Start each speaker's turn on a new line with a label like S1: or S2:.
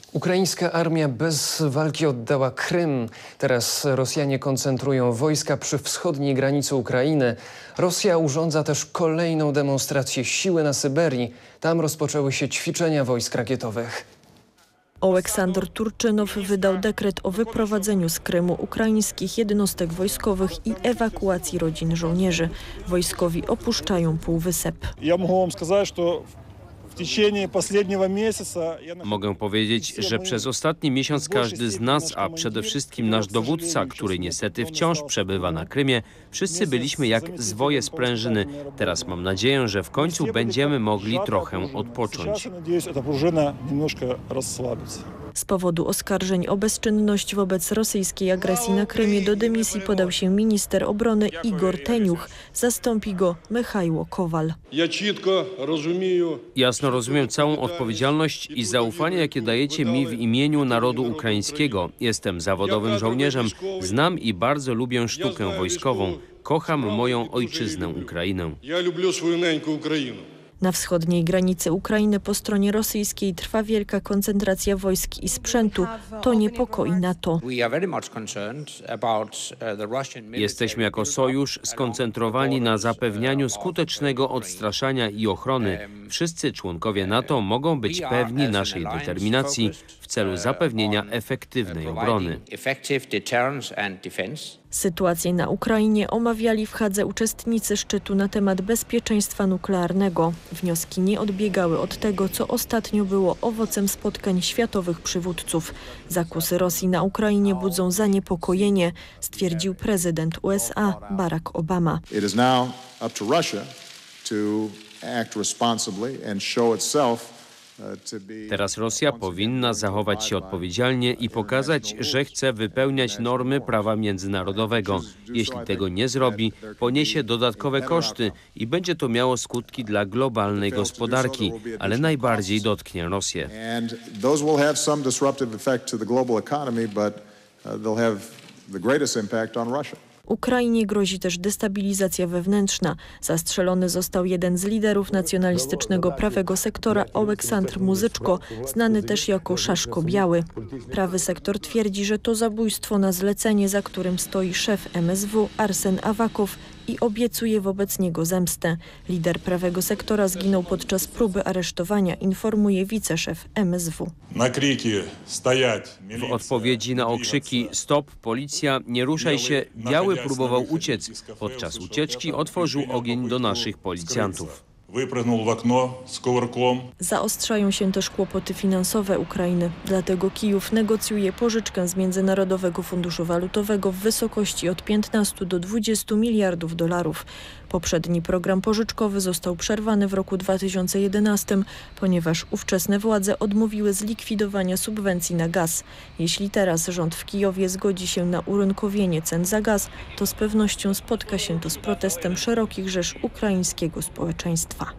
S1: Ukraińska armia bez walki oddała Krym. Teraz Rosjanie koncentrują wojska przy wschodniej granicy Ukrainy. Rosja urządza też kolejną demonstrację siły na Syberii. Tam rozpoczęły się ćwiczenia wojsk rakietowych.
S2: Oleksandr Turczynow wydał dekret o wyprowadzeniu z Krymu ukraińskich jednostek wojskowych i ewakuacji rodzin żołnierzy. Wojskowi opuszczają Półwysep.
S3: Mogę powiedzieć, że przez ostatni miesiąc każdy z nas, a przede wszystkim nasz dowódca, który niestety wciąż przebywa na Krymie, wszyscy byliśmy jak zwoje sprężyny. Teraz mam nadzieję, że w końcu będziemy mogli trochę odpocząć.
S2: Z powodu oskarżeń o bezczynność wobec rosyjskiej agresji na Krymie do dymisji podał się minister obrony Igor Teniuch. Zastąpi go Michajło Kowal.
S3: Jasno rozumiem całą odpowiedzialność i zaufanie, jakie dajecie mi w imieniu narodu ukraińskiego. Jestem zawodowym żołnierzem, znam i bardzo lubię sztukę wojskową. Kocham moją ojczyznę, Ukrainę.
S2: Na wschodniej granicy Ukrainy po stronie rosyjskiej trwa wielka koncentracja wojsk i sprzętu. To niepokoi NATO.
S3: Jesteśmy jako sojusz skoncentrowani na zapewnianiu skutecznego odstraszania i ochrony. Wszyscy członkowie NATO mogą być pewni naszej determinacji w celu zapewnienia efektywnej obrony.
S2: Sytuację na Ukrainie omawiali w Hadze uczestnicy szczytu na temat bezpieczeństwa nuklearnego. Wnioski nie odbiegały od tego, co ostatnio było owocem spotkań światowych przywódców. Zakusy Rosji na Ukrainie budzą zaniepokojenie, stwierdził prezydent USA Barack Obama.
S4: It is now up to Russia to act responsibly and show itself.
S3: Teraz Rosja powinna zachować się odpowiedzialnie i pokazać, że chce wypełniać normy prawa międzynarodowego. Jeśli tego nie zrobi, poniesie dodatkowe koszty i będzie to miało skutki dla globalnej gospodarki, ale najbardziej dotknie Rosję.
S2: Ukrainie grozi też destabilizacja wewnętrzna. Zastrzelony został jeden z liderów nacjonalistycznego prawego sektora Oleksandr Muzyczko, znany też jako Szaszko Biały. Prawy sektor twierdzi, że to zabójstwo na zlecenie, za którym stoi szef MSW Arsen Awakow i obiecuje wobec niego zemstę. Lider prawego sektora zginął podczas próby aresztowania, informuje wiceszef MSW.
S3: W odpowiedzi na okrzyki "Stop, policja, nie ruszaj się", Biały próbował uciec. Podczas ucieczki otworzył ogień do naszych policjantów.
S2: Zaostrzają się też kłopoty finansowe Ukrainy. Dlatego Kijów negocjuje pożyczkę z Międzynarodowego Funduszu Walutowego w wysokości od 15 do 20 miliardów dolarów. Poprzedni program pożyczkowy został przerwany w roku 2011, ponieważ ówczesne władze odmówiły zlikwidowania subwencji na gaz. Jeśli teraz rząd w Kijowie zgodzi się na urynkowienie cen za gaz, to z pewnością spotka się to z protestem szerokich rzesz ukraińskiego społeczeństwa.